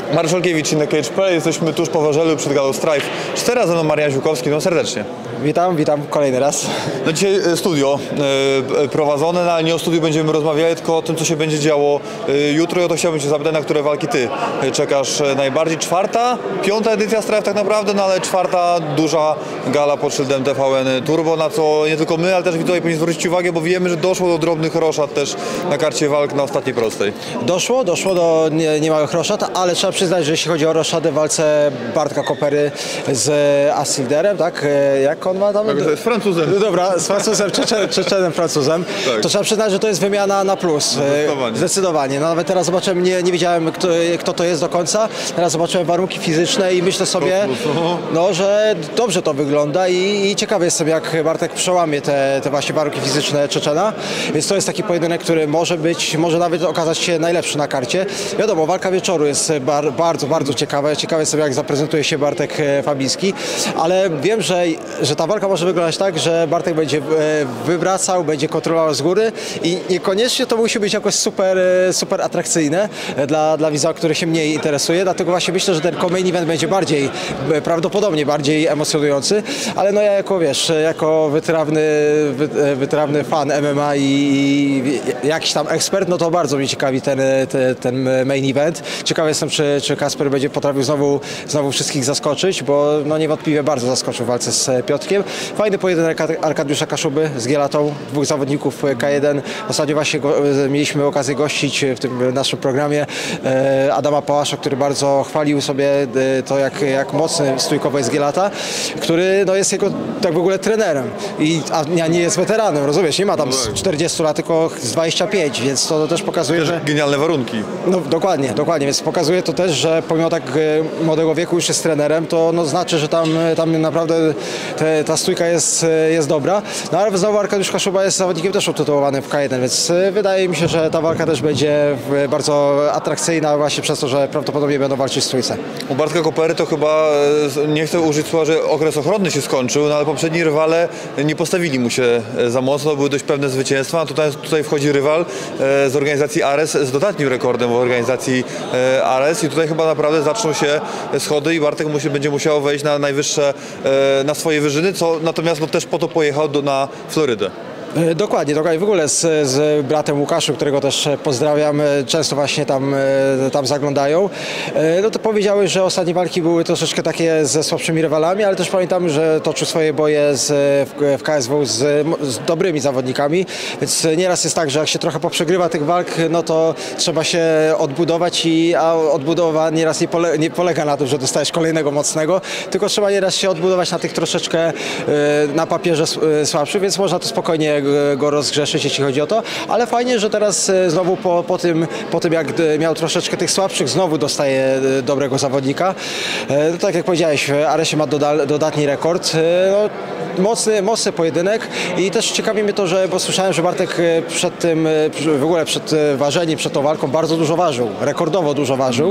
Marszalkiewicz, inny Cage.pl. Jesteśmy tuż po Warzelu przed galą Strife. 4 razy Marian Ziółkowski, no serdecznie. Witam kolejny raz. No dzisiaj studio prowadzone, no ale nie o studiu będziemy rozmawiali, tylko o tym, co się będzie działo jutro. I o to chciałbym Cię zapytać, na które walki Ty czekasz najbardziej. 4., 5. edycja Strife tak naprawdę, no ale 4. duża gala pod szyldem TVN Turbo, na co nie tylko my, ale też widzowie powinni zwrócić uwagę, bo wiemy, że doszło do drobnych roszad też na karcie walk na ostatniej prostej. Doszło do niemałych roszad, ale trzeba przyznać, że jeśli chodzi o roszadę w walce Bartka Kopery z Asilderem, tak? Jak on ma tam? Tak, z Francuzem. Dobra, z Francuzem, Czeczenem Francuzem. Tak. To trzeba przyznać, że to jest wymiana na plus. Zdecydowanie. No, nawet teraz zobaczyłem, nie wiedziałem kto to jest do końca. Teraz zobaczyłem warunki fizyczne i myślę sobie, no, że dobrze to wygląda i ciekawy jestem, jak Bartek przełamie te właśnie warunki fizyczne Czeczena. Więc to jest taki pojedynek, który może nawet okazać się najlepszy na karcie. Wiadomo, walka wieczoru jest bardzo ciekawa. Ciekawy jestem, jak zaprezentuje się Bartek Fabiński, ale wiem, że ta walka może wyglądać tak, że Bartek będzie wywracał, będzie kontrolował z góry i niekoniecznie to musi być jakoś super atrakcyjne dla widza, który się mniej interesuje, dlatego właśnie myślę, że ten main event będzie prawdopodobnie bardziej emocjonujący, ale no ja jako wytrawny fan MMA i jakiś tam ekspert, no to bardzo mnie ciekawi ten main event. Ciekawy jestem, czy Kasper będzie potrafił znowu wszystkich zaskoczyć, bo no niewątpliwie bardzo zaskoczył w walce z Piotrkiem. Fajny pojedynek Arkadiusza Kaszuby z Gielatą, dwóch zawodników K1. Ostatnio właśnie mieliśmy okazję gościć w tym naszym programie Adama Pałasza, który bardzo chwalił sobie to, jak mocny stójkowo jest Gielata, który no, jest jego tak w ogóle trenerem, a nie jest weteranem, rozumiesz, nie ma tam z 40 lat, tylko z 25, więc to też pokazuje, że... Genialne warunki. No dokładnie, więc pokazuje to też, że pomimo tak młodego wieku już jest trenerem, to no, znaczy, że tam naprawdę ta stójka jest dobra. No ale znowu Arkadiusz Kaszuba jest zawodnikiem też utytułowanym w K1, więc wydaje mi się, że ta walka też będzie bardzo atrakcyjna właśnie przez to, że prawdopodobnie będą walczyć w stójce. U Bartka Kopery to chyba, nie chcę użyć słowa, że okres ochronny się skończył, no ale poprzedni rywale nie postawili mu się za mocno, były dość pewne zwycięstwa, a tutaj wchodzi rywal z organizacji Ares z dodatnim rekordem w organizacji Ares i tutaj chyba naprawdę zaczną się schody i Bartek będzie musiał wejść na najwyższe, na swoje wyżyny, co natomiast no, też po to pojechał na Florydę. Dokładnie. W ogóle z bratem Łukaszem, którego też pozdrawiam, często właśnie tam zaglądają. No to powiedziały, że ostatnie walki były troszeczkę takie ze słabszymi rywalami, ale też pamiętam, że toczył swoje boje w KSW z dobrymi zawodnikami, więc nieraz jest tak, że jak się trochę poprzegrywa tych walk, no to trzeba się odbudować, a odbudowa nieraz nie polega na tym, że dostajesz kolejnego mocnego, tylko trzeba nieraz się odbudować na tych troszeczkę na papierze słabszych, więc można to spokojnie go rozgrzeszyć, jeśli chodzi o to, ale fajnie, że teraz znowu po tym jak miał troszeczkę tych słabszych, znowu dostaje dobrego zawodnika. No, tak jak powiedziałeś, Aresie ma dodatni rekord. No, mocny pojedynek i też ciekawi mnie to, bo słyszałem, że Bartek przed ważeniem, przed tą walką bardzo dużo ważył, rekordowo dużo ważył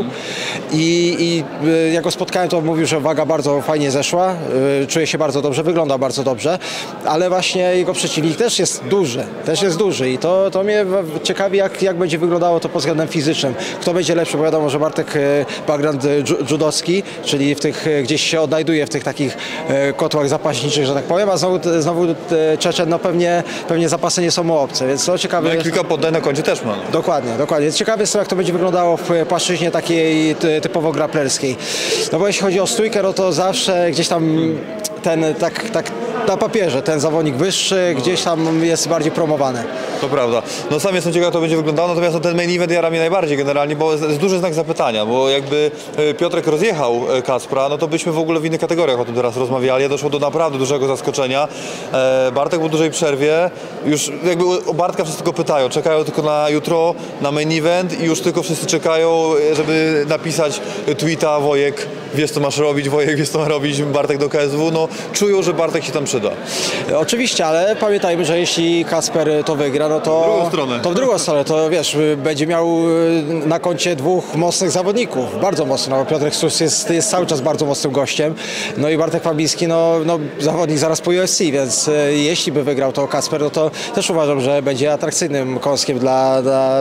i jak go spotkałem, to mówił, że waga bardzo fajnie zeszła, czuje się bardzo dobrze, wygląda bardzo dobrze, ale właśnie jego przeciwnik też jest duży i to mnie ciekawi, jak będzie wyglądało to pod względem fizycznym. Kto będzie lepszy, bo wiadomo, że Bartek background judowski, czyli gdzieś się odnajduje w tych takich kotłach zapaśniczych, że tak powiem, a znowu Czeczen, no pewnie zapasy nie są mu obce, więc to ciekawe. No i kilka poddań na koncie też ma. Dokładnie. Więc ciekawe jest to, jak to będzie wyglądało w płaszczyźnie takiej typowo graplerskiej. No bo jeśli chodzi o stójkę, no to zawsze gdzieś tam tak na papierze ten zawodnik wyższy gdzieś tam jest bardziej promowany. To prawda. No sam jestem ciekaw, jak to będzie wyglądało, natomiast no, ten main event jara mnie najbardziej generalnie, bo jest duży znak zapytania, bo jakby Piotrek rozjechał Kaspra, no to byśmy w ogóle w innych kategoriach o tym teraz rozmawiali, doszło do naprawdę dużego zaskoczenia. Bartek po dużej przerwie, już jakby o Bartka wszyscy tylko pytają, czekają tylko na jutro, na main event i już tylko wszyscy czekają, żeby napisać tweeta Wojek wiesz co masz robić, Wojek wiesz co ma robić, Bartek do KSW, no czują, że Bartek się tam przyda. Oczywiście, ale pamiętajmy, że jeśli Kacper to wygra, no to... W drugą stronę. To w drugą stronę, to wiesz, będzie miał na koncie dwóch mocnych zawodników, bardzo mocno. Piotrek Stus jest cały czas bardzo mocnym gościem, no i Bartek Fabiński, no zawodnik zaraz po UFC, więc jeśli by wygrał to Kacper, no to też uważam, że będzie atrakcyjnym kąskiem dla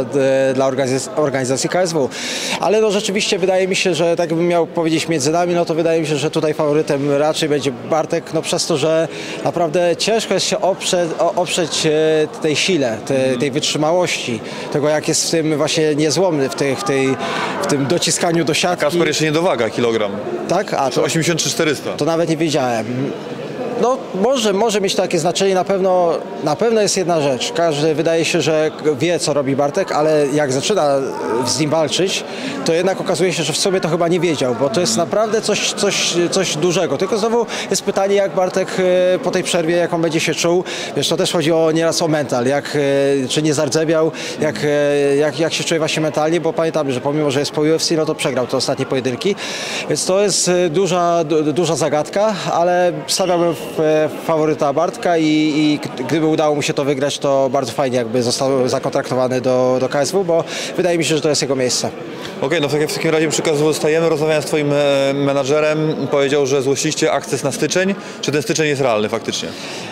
organizacji KSW. Ale no rzeczywiście wydaje mi się, że tak bym miał powiedzieć między nami, no to wydaje mi się, że tutaj faworytem raczej będzie Bartek, no przez to, że naprawdę ciężko jest się oprzeć tej sile, tej wytrzymałości, tego jak jest w tym właśnie niezłomny, w tym dociskaniu do siatki. Kacper jeszcze nie dowaga kilogram. Tak? A to 83-400. To nawet nie wiedziałem. No może mieć takie znaczenie, na pewno jest jedna rzecz. Każdy wydaje się, że wie co robi Bartek, ale jak zaczyna z nim walczyć, to jednak okazuje się, że w sobie to chyba nie wiedział, bo to jest naprawdę coś dużego. Tylko znowu jest pytanie, jak Bartek po tej przerwie, jak on będzie się czuł. Wiesz, to też chodzi nieraz o mental, czy nie zardzewiał, jak się czuje właśnie mentalnie, bo pamiętamy, że pomimo, że jest po UFC, no to przegrał te ostatnie pojedynki. Więc to jest duża zagadka, ale stawiałbym faworyta Bartka i gdyby udało mu się to wygrać, to bardzo fajnie jakby został zakontraktowany do KSW, bo wydaje mi się, że to jest jego miejsce. Okej, no w takim razie przy KSW zostajemy. Rozmawiałem z twoim menadżerem, powiedział, że złościliście akces na styczeń. Czy ten styczeń jest realny faktycznie?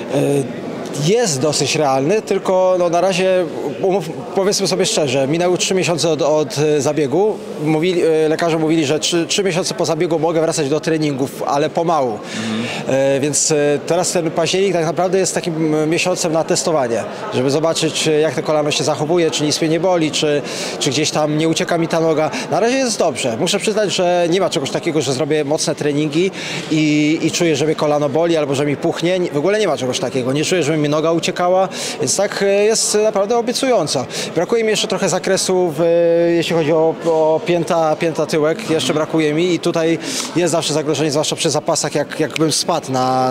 Jest dosyć realny, tylko no na razie powiedzmy sobie szczerze, minęły 3 miesiące od zabiegu. Lekarze mówili, że 3 miesiące po zabiegu mogę wracać do treningów, ale pomału. Więc teraz ten październik tak naprawdę jest takim miesiącem na testowanie, żeby zobaczyć jak to kolano się zachowuje, czy nic mnie nie boli, czy gdzieś tam nie ucieka mi ta noga. Na razie jest dobrze. Muszę przyznać, że nie ma czegoś takiego, że zrobię mocne treningi i czuję, że mnie kolano boli albo że mi puchnie. W ogóle nie ma czegoś takiego. Nie czuję, że mi noga uciekała, więc tak jest naprawdę obiecująco. Brakuje mi jeszcze trochę zakresu, jeśli chodzi o pięta tyłek, jeszcze brakuje mi i tutaj jest zawsze zagrożenie, zwłaszcza przy zapasach, jakbym spadł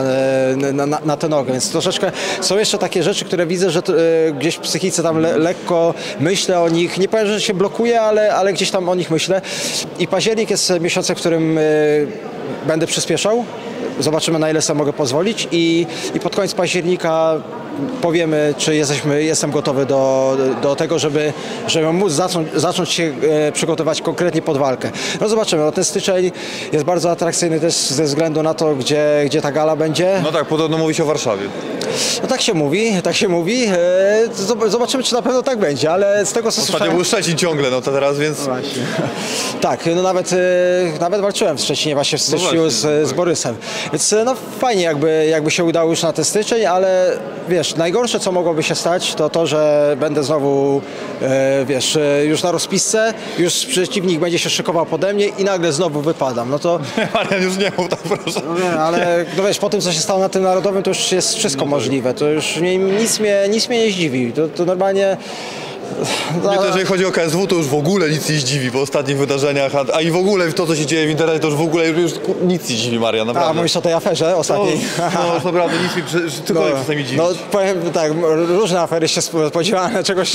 na tę nogę, więc troszeczkę są jeszcze takie rzeczy, które widzę, że gdzieś w psychice tam lekko myślę o nich, nie powiem, że się blokuję, ale gdzieś tam o nich myślę i październik jest miesiącem, w którym będę przyspieszał. Zobaczymy, na ile sobie mogę pozwolić i pod koniec października powiemy, czy jestem gotowy do tego, żeby móc zacząć się przygotować konkretnie pod walkę. No zobaczymy, no ten styczeń jest bardzo atrakcyjny też ze względu na to, gdzie ta gala będzie. No tak, podobno mówi się o Warszawie. No tak się mówi. Zobaczymy, czy na pewno tak będzie, ale z tego co słyszałem... Ostatnio był Szczecin ciągle, no to teraz, więc... No właśnie. Tak, no nawet walczyłem w Szczecinie właśnie w styczniu z Borysem. Więc no fajnie jakby się udało już na ten styczeń, ale wiesz, najgorsze co mogłoby się stać to, że będę znowu już na rozpisce, już przeciwnik będzie się szykował pode mnie i nagle znowu wypadam. No to... Marian, już nie mów tak, proszę. No wiem, ale no wiesz, po tym co się stało na tym narodowym, to już jest wszystko możliwe. To już nic mnie nie zdziwi. To normalnie... Nie, to jeżeli chodzi o KSW, to już w ogóle nic nie zdziwi po ostatnich wydarzeniach, a i w ogóle to, co się dzieje w internecie, to już w ogóle nic nie dziwi, Marian, naprawdę. A mówisz o tej aferze ostatniej? No naprawdę, nic mi cokolwiek czasami dziwi. No powiem tak, różne afery się spodziewałem, czegoś,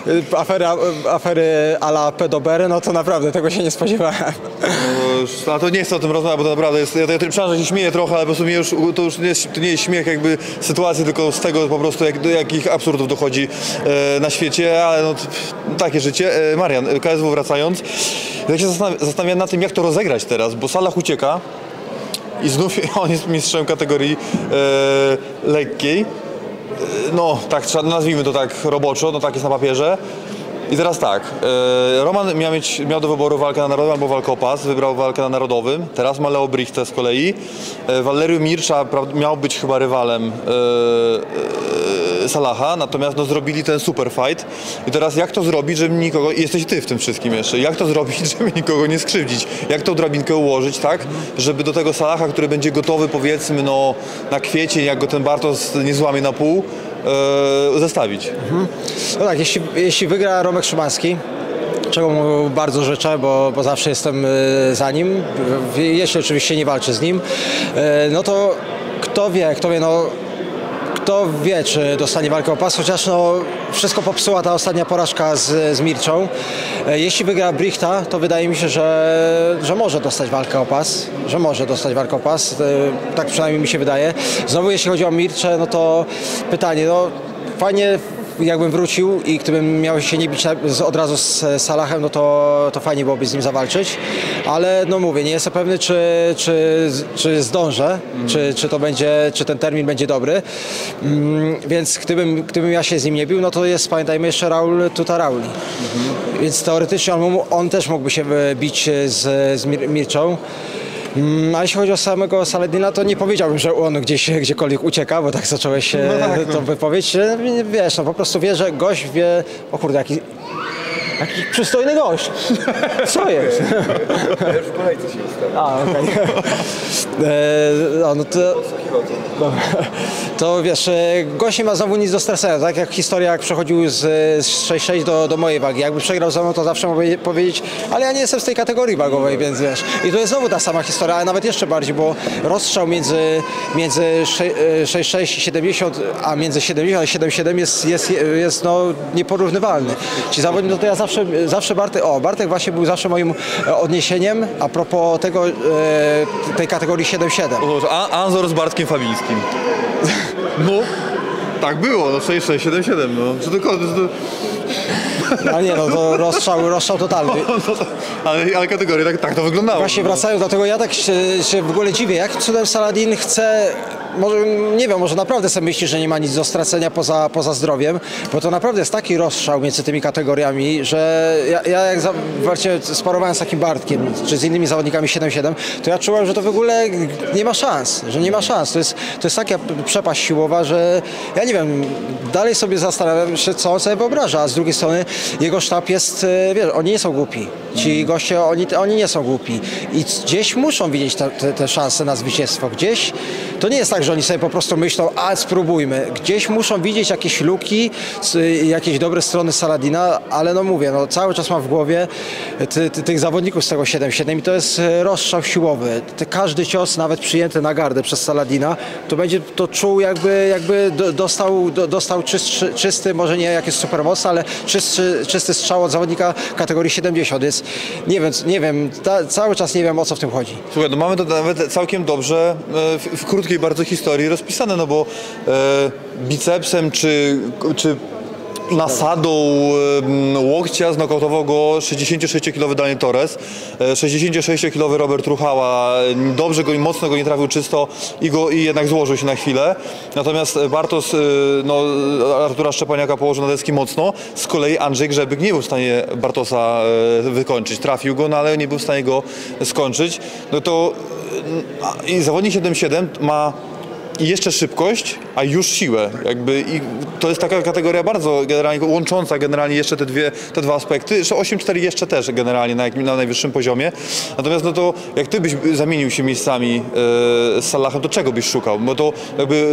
afery a la pedobery, no to naprawdę tego się nie spodziewałem. No, a to nie chcę o tym rozmawiać, bo to naprawdę jest, ja przepraszam, że się śmieję trochę, ale po prostu to już nie jest śmiech jakby sytuacji, tylko z tego po prostu do jakich absurdów dochodzi na świecie, ale no takie życie. Marian, KSW wracając, ja się zastanawiam nad tym, jak to rozegrać teraz, bo Salah ucieka i znów on jest mistrzem kategorii lekkiej. No tak, nazwijmy to tak roboczo, no tak jest na papierze. I teraz tak, Roman miał do wyboru walkę na narodowym albo walkę o pas, wybrał walkę na narodowym, teraz ma Leo Brichtę z kolei. Waleriu Mircza miał być chyba rywalem Salaha, natomiast no, zrobili ten super fight. I teraz jak to zrobić, żeby nikogo, i jesteś ty w tym wszystkim jeszcze, jak to zrobić, żeby nikogo nie skrzywdzić? Jak tą drabinkę ułożyć, tak, żeby do tego Salaha, który będzie gotowy powiedzmy no, na kwiecień, jak go ten Bartos nie złamie na pół, zestawić. No tak, jeśli wygra Romek Szymański, czego mu bardzo życzę, bo zawsze jestem za nim, jeśli oczywiście nie walczy z nim, no to kto wie, czy dostanie walkę o pas, chociaż no wszystko popsuła ta ostatnia porażka z Mirczą. Jeśli wygra Brichta, to wydaje mi się, że może dostać walkę o pas. Tak przynajmniej mi się wydaje. Znowu jeśli chodzi o Mirczę, no to pytanie, no fajnie jakbym wrócił i gdybym miał się nie bić od razu z Salahem, no to fajnie byłoby z nim zawalczyć, ale no mówię, nie jestem pewny, czy zdążę, czy ten termin będzie dobry, więc gdybym ja się z nim nie bił, no to jest, pamiętajmy, jeszcze Raul Tuta-Rauli, więc teoretycznie on też mógłby się bić z Mirczą. A jeśli chodzi o samego Saladina, to nie powiedziałbym, że on gdziekolwiek ucieka, bo tak zacząłeś tą wypowiedź. Wiesz, no po prostu wie, że gość wie, o kurde, jaki przystojny gość. Co jest? Ja już w kolejce się ustawiam. A, okej. No to wiesz, gość nie ma znowu nic do stracenia, tak jak historia, jak przechodził z 6-6 do mojej wagi. Jakby przegrał ze mną, to zawsze mógł powiedzieć, ale ja nie jestem z tej kategorii wagowej, więc wiesz. I to jest znowu ta sama historia, ale nawet jeszcze bardziej, bo rozstrzał między 6-6 i 70, a między 70 a 7-7 jest no, nieporównywalny. Ci zawodnicy, no to ja zawsze Bartek właśnie był zawsze moim odniesieniem a propos tego, tej kategorii 7-7. Anzor z Bartkiem Fabińskim. No, tak było, no 6-6, 7-7, no. Czy to... A nie, no to rozstrzał totalny. Ale kategoria, tak to wyglądało. Właśnie wracając do tego, ja tak się w ogóle dziwię, jak cudem Saladin chce, może nie wiem, może naprawdę sobie myśli, że nie ma nic do stracenia poza zdrowiem, bo to naprawdę jest taki rozstrzał między tymi kategoriami, że ja jak właśnie sparowałem z takim Bartkiem, czy z innymi zawodnikami 7-7, to ja czułem, że to w ogóle nie ma szans, To jest taka przepaść siłowa, że ja nie wiem, dalej sobie zastanawiam się, co on sobie wyobraża, a z drugiej strony jego sztab jest, wiesz, oni nie są głupi. Ci goście, oni nie są głupi. I gdzieś muszą widzieć te szanse na zwycięstwo. Gdzieś, to nie jest tak, że oni sobie po prostu myślą, a spróbujmy. Gdzieś muszą widzieć jakieś luki, jakieś dobre strony Saladina, ale no mówię, no cały czas mam w głowie tych zawodników z tego 7-7 i to jest rozstrzał siłowy. Każdy cios, nawet przyjęty na gardę przez Saladina, to będzie to czuł jakby dostał czysty, może nie jakieś super mocny, ale czysty strzał od zawodnika kategorii 70, więc nie wiem, cały czas nie wiem, o co w tym chodzi. Słuchaj, no mamy to nawet całkiem dobrze w krótkiej bardzo historii rozpisane, no bo bicepsem czy nasadą łokcia znokautował go 66-kilowy Daniel Torres, 66-kilowy Robert Ruchała dobrze go i mocno go nie trafił czysto i jednak złożył się na chwilę. Natomiast Bartosz Artura Szczepaniaka położył na deski mocno, z kolei Andrzej Grzebyk nie był w stanie Bartosza wykończyć. Trafił go, no ale nie był w stanie go skończyć. No to i zawodnik 7-7 ma i jeszcze szybkość, a już siłę. I to jest taka kategoria bardzo generalnie łącząca generalnie jeszcze te dwa aspekty. Jeszcze 8-4 jeszcze też generalnie na najwyższym poziomie. Natomiast no to jak ty byś zamienił się miejscami z Salahem, to czego byś szukał? Bo to jakby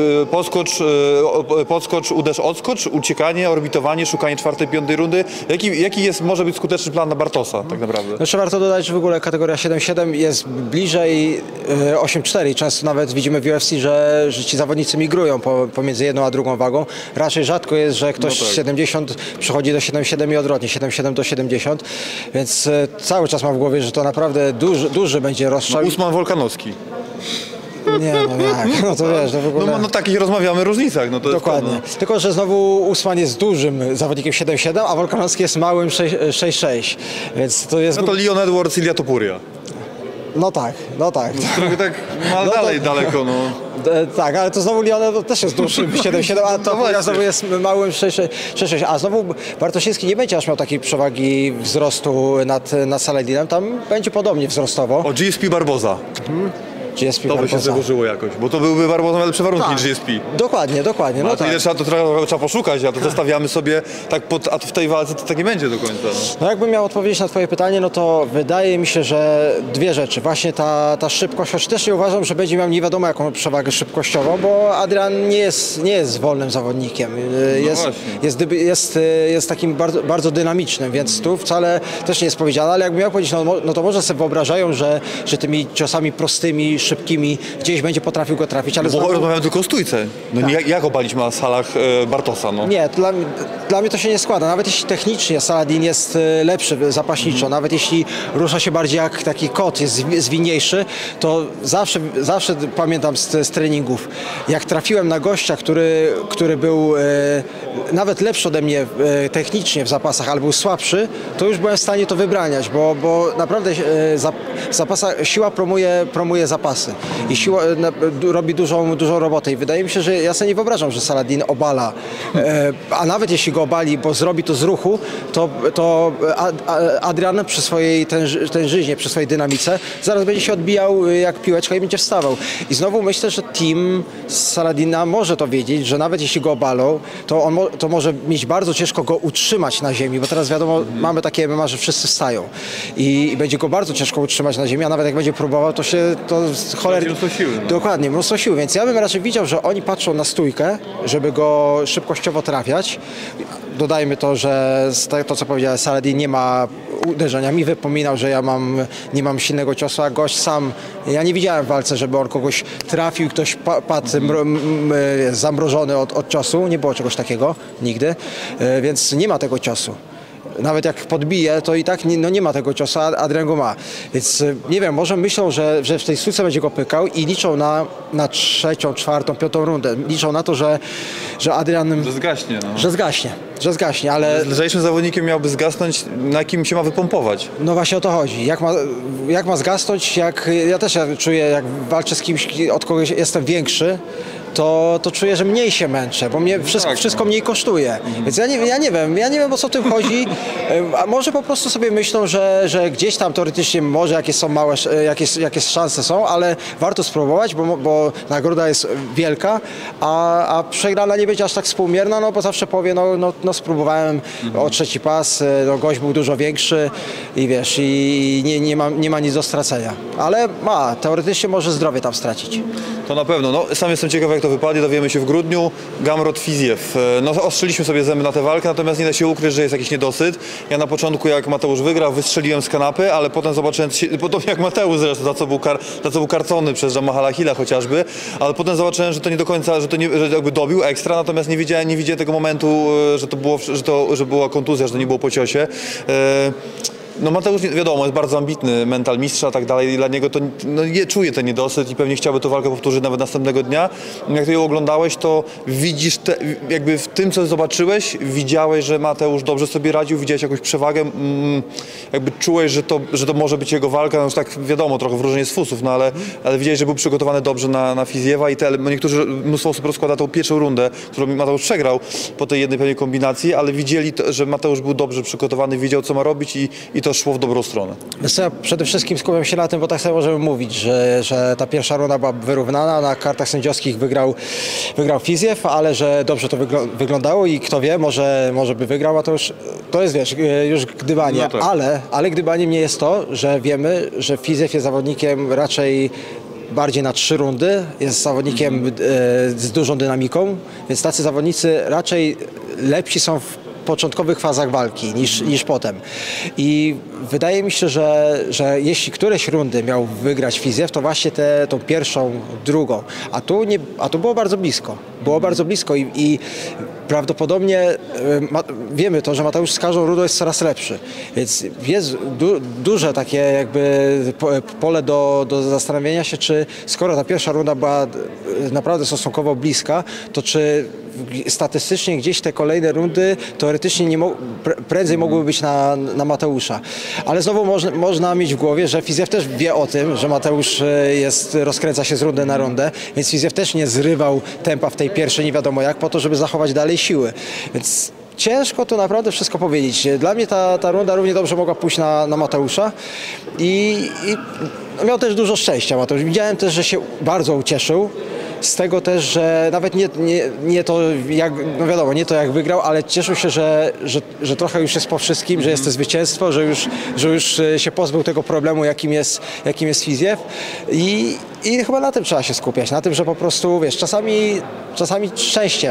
podskocz, uderz, odskocz, uciekanie, orbitowanie, szukanie 4., 5. rundy. Jaki może być skuteczny plan na Bartosza tak naprawdę? Jeszcze warto dodać, że w ogóle kategoria 7-7 jest bliżej 8-4. Często nawet widzimy w UFC, że ci zawodnicy migrują pomiędzy jedną a drugą wagą. Raczej rzadko jest, że ktoś z 70 przechodzi do 7-7 i odwrotnie, 7-7 do 70, więc cały czas mam w głowie, że to naprawdę duży będzie rozstrzał. Usman Wolkanowski. Nie, no jak, no to wiesz, to w ogóle... No takich rozmawiamy różnicach, no to dokładnie. jest to, Tylko, że znowu Usman jest dużym zawodnikiem 7-7, a Wolkanowski jest małym 6-6, więc to jest... No to Leon Edwards, Ilia Topuria. No tak. Trochę tak dalej, daleko, no. Tak, ale to znowu Leon też jest dłuższym 7-7, a to znowu jest małym 6-6. A znowu Bartosiński nie będzie aż miał takiej przewagi wzrostu nad Saladinem, tam będzie podobnie wzrostowo. O GSP Barboza. GSP to by się złożyło jakoś, bo to byłby Barboza lepsze warunki niż GSP. Dokładnie. No tak. Trzeba poszukać, a to zostawiamy sobie, a w tej walce to tak nie będzie do końca. No jakbym miał odpowiedzieć na twoje pytanie, no to wydaje mi się, że dwie rzeczy. Właśnie ta szybkość, choć też nie uważam, że będzie miał nie wiadomo jaką przewagę szybkościową, bo Adrian nie jest wolnym zawodnikiem. Jest takim bardzo, bardzo dynamicznym, więc tu wcale też nie jest powiedziane, ale jakbym miał powiedzieć, no to może sobie wyobrażają, że tymi ciosami prostymi, szybkimi, gdzieś będzie potrafił go trafić, ale Bo rozmawiamy tylko o stójce. No nie, jak obaliśmy na salach Bartosa, no. nie, dla mnie to się nie składa. Nawet jeśli technicznie Saladin jest lepszy zapaśniczo, nawet jeśli rusza się bardziej jak taki kot, jest zwinniejszy, to zawsze pamiętam z treningów, jak trafiłem na gościa, który był nawet lepszy ode mnie technicznie w zapasach, ale był słabszy, to już byłem w stanie to wybraniać, bo naprawdę siła promuje zapasy i siła robi dużą robotę i wydaje mi się, że ja sobie nie wyobrażam, że Saladin obala, a nawet jeśli go obali, bo zrobi to z ruchu, to Adrian przy swojej tężyźnie, przy swojej dynamice zaraz będzie się odbijał jak piłeczka i będzie wstawał. I znowu myślę, że team Saladina może to wiedzieć, że nawet jeśli go obalą, to może mieć bardzo ciężko go utrzymać na ziemi, bo teraz wiadomo, mamy takie MMA, że wszyscy wstają i będzie go bardzo ciężko utrzymać na ziemi, a nawet jak będzie próbował, to cholernie... Mnóstwo siły. No. Dokładnie, mnóstwo siły, więc ja bym raczej widział, że oni patrzą na stójkę, żeby go szybkościowo trafiać. Dodajmy to, że to co powiedziałem, Saladin nie ma uderzenia. Mi wypominał, że ja nie mam silnego ciosu, a gość sam, ja nie widziałem w walce, żeby on kogoś trafił i ktoś padł zamrożony od ciosu. Nie było czegoś takiego nigdy, więc nie ma tego ciosu. Nawet jak podbije, to i tak nie ma tego ciosu, a Adrian go ma. Więc nie wiem, może myślą, że w tej stójce będzie go pykał i liczą na trzecią, czwartą, piątą rundę. Liczą na to, że Adrian... Że zgaśnie, no. Że zgaśnie, ale... Lżejszym zawodnikiem miałby zgasnąć, na kim się ma wypompować. No właśnie o to chodzi. Jak ma zgasnąć, ja też czuję, jak walczę z kimś, od kogoś jestem większy, to czuję, że mniej się męczę, bo mnie wszystko mniej kosztuje. Więc ja nie wiem, o co w tym chodzi. A może po prostu sobie myślą, że gdzieś tam teoretycznie może jakieś są małe, jakieś szanse są, ale warto spróbować, bo nagroda jest wielka, a przegrana nie będzie aż tak współmierna, no bo zawsze powie, no spróbowałem o trzeci pas, gość był dużo większy i wiesz, i nie ma nic do stracenia. Ale teoretycznie może zdrowie tam stracić. To na pewno. No, sam jestem ciekaw, jak to wypadnie. Dowiemy się w grudniu. Gamrot Fiziew. No, ostrzyliśmy sobie zęby na tę walkę, natomiast nie da się ukryć, że jest jakiś niedosyt. Ja na początku, jak Mateusz wygrał, wystrzeliłem z kanapy, ale potem zobaczyłem, podobnie jak Mateusz zresztą, za co był karcony przez Jamahala Hilla chociażby, ale potem zobaczyłem, że to nie do końca, że jakby dobił ekstra, natomiast nie widziałem tego momentu, że była kontuzja, że to nie było po ciosie. No Mateusz, wiadomo, jest bardzo ambitny, mental mistrza i tak dalej, i dla niego to czuje ten niedosyt i pewnie chciałby tę walkę powtórzyć nawet następnego dnia. Jak ty ją oglądałeś, to widzisz, jakby w tym, co zobaczyłeś, widziałeś, że Mateusz dobrze sobie radził, widziałeś jakąś przewagę, jakby czułeś, że to może być jego walka, no już tak wiadomo, trochę wróżenie z fusów, no ale widziałeś, że był przygotowany dobrze na Fiziewa i mnóstwo osób rozkłada tą pierwszą rundę, którą Mateusz przegrał po tej jednej pewnej kombinacji, ale widzieli, że Mateusz był dobrze przygotowany, wiedział, co ma robić i to szło w dobrą stronę. Ja przede wszystkim skupiam się na tym, bo tak sobie możemy mówić, że ta pierwsza runda była wyrównana, na kartach sędziowskich wygrał Fiziew, ale że dobrze to wyglądało i kto wie, może by wygrał, a to jest, wiesz, już gdybanie, no tak. ale gdybaniem nie jest to, że wiemy, że Fiziew jest zawodnikiem raczej bardziej na 3 rundy, jest zawodnikiem z dużą dynamiką, więc tacy zawodnicy raczej lepsi są w początkowych fazach walki niż potem. I wydaje mi się, że jeśli któreś rundy miał wygrać Fiziew, to właśnie tą pierwszą, drugą. A tu było bardzo blisko. Było bardzo blisko i prawdopodobnie wiemy to, że Mateusz z każdą rundą jest coraz lepszy. Więc jest duże takie jakby pole do zastanowienia się, czy skoro ta pierwsza runda była naprawdę stosunkowo bliska, to czy statystycznie gdzieś te kolejne rundy teoretycznie prędzej mogłyby być na Mateusza. Ale znowu można mieć w głowie, że Fiziew też wie o tym, że Mateusz rozkręca się z rundy na rundę, więc Fiziew też nie zrywał tempa w tej pierwszej nie wiadomo jak, po to, żeby zachować dalej siły. Więc ciężko to naprawdę wszystko powiedzieć. Dla mnie ta runda równie dobrze mogła pójść na Mateusza i miał też dużo szczęścia Mateusz. Widziałem też, że się bardzo ucieszył z tego też, że nawet nie to jak, no wiadomo, nie to jak wygrał, ale cieszył się, że trochę już jest po wszystkim, że jest to zwycięstwo, że już się pozbył tego problemu, jakim jest Fiziew i chyba na tym trzeba się skupiać, na tym, że po prostu, wiesz, czasami szczęście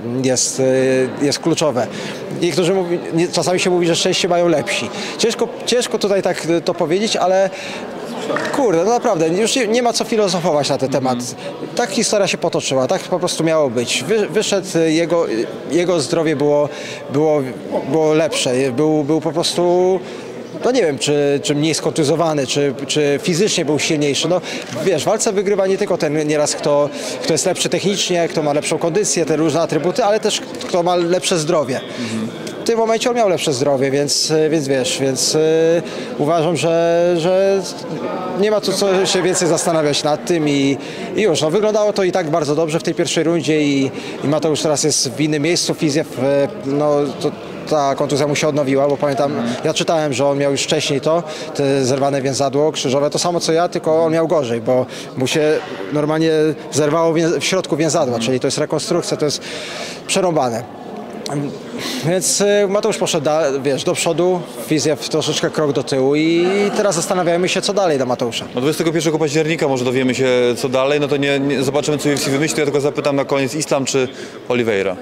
jest kluczowe. Niektórzy czasami się mówi, że szczęście mają lepsi. Ciężko tutaj tak to powiedzieć, ale Kurde, no naprawdę, już nie ma co filozofować na ten temat. Tak historia się potoczyła, tak po prostu miało być. Wyszedł, jego zdrowie było lepsze, był po prostu... No nie wiem, czy mniej skontuzowany, czy fizycznie był silniejszy. No wiesz, w walce wygrywa nie tylko ten nieraz, kto jest lepszy technicznie, kto ma lepszą kondycję, te różne atrybuty, ale też kto ma lepsze zdrowie. W tym momencie on miał lepsze zdrowie, więc uważam, że nie ma co się więcej zastanawiać nad tym i już. No, wyglądało to i tak bardzo dobrze w tej pierwszej rundzie i Mateusz teraz jest w innym miejscu. Fizjew, no ta kontuzja mu się odnowiła, bo pamiętam, ja czytałem, że on miał już wcześniej te zerwane więzadło krzyżowe, to samo co ja, tylko on miał gorzej, bo mu się normalnie zerwało w środku więzadła, czyli to jest rekonstrukcja, to jest przerąbane. Więc Mateusz poszedł do przodu, Fizjew troszeczkę krok do tyłu i teraz zastanawiamy się, co dalej dla Mateusza. No 21 października może dowiemy się, co dalej, no to nie zobaczymy, co UFC wymyśli. Ja tylko zapytam na koniec, Islam czy Oliveira?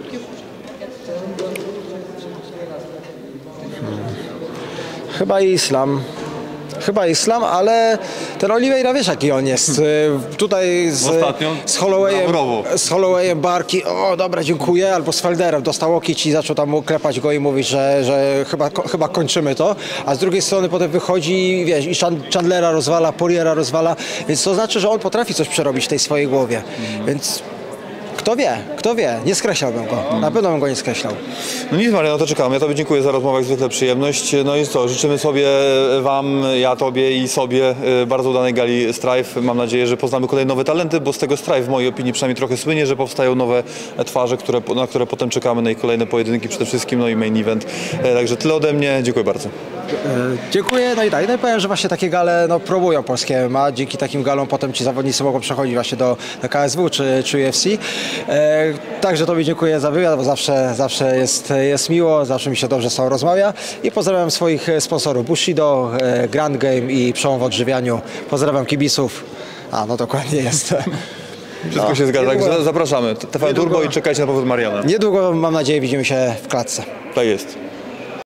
Chyba Islam, ale ten Oliveira, wiesz jaki on jest. Tutaj z Hollowayem barki, o dobra, dziękuję, albo z Felderem dostał łokieć i zaczął tam klepać go i mówić, że chyba kończymy to, a z drugiej strony potem wychodzi, wiesz, i Chandlera rozwala, Poiriera rozwala, więc to znaczy, że on potrafi coś przerobić w tej swojej głowie, więc... Kto wie, nie skreślałbym go, na pewno bym go nie skreślał. No nic Marian, no to czekamy. Ja Tobie dziękuję za rozmowę, jak zwykle przyjemność. No i co, życzymy sobie, Wam, ja Tobie i sobie bardzo udanej gali Strive. Mam nadzieję, że poznamy kolejne nowe talenty, bo z tego Strive w mojej opinii przynajmniej trochę słynie, że powstają nowe twarze, na które potem czekamy, na ich kolejne pojedynki przede wszystkim, no i main event. Także tyle ode mnie, dziękuję bardzo. Dziękuję, no i tak, no i powiem, że właśnie takie gale próbują polskie MMA, dzięki takim galom potem ci zawodnicy mogą przechodzić właśnie do KSW czy UFC. Także Tobie dziękuję za wywiad, bo zawsze jest miło, zawsze mi się dobrze z Tobą rozmawia i pozdrawiam swoich sponsorów Bushido, Grand Game i Przełom w odżywianiu. Pozdrawiam kibiców. No dokładnie jest. Wszystko się zgadza, także zapraszamy. TV Turbo i czekajcie na powrót Mariana. Niedługo, mam nadzieję, widzimy się w klatce. Tak jest.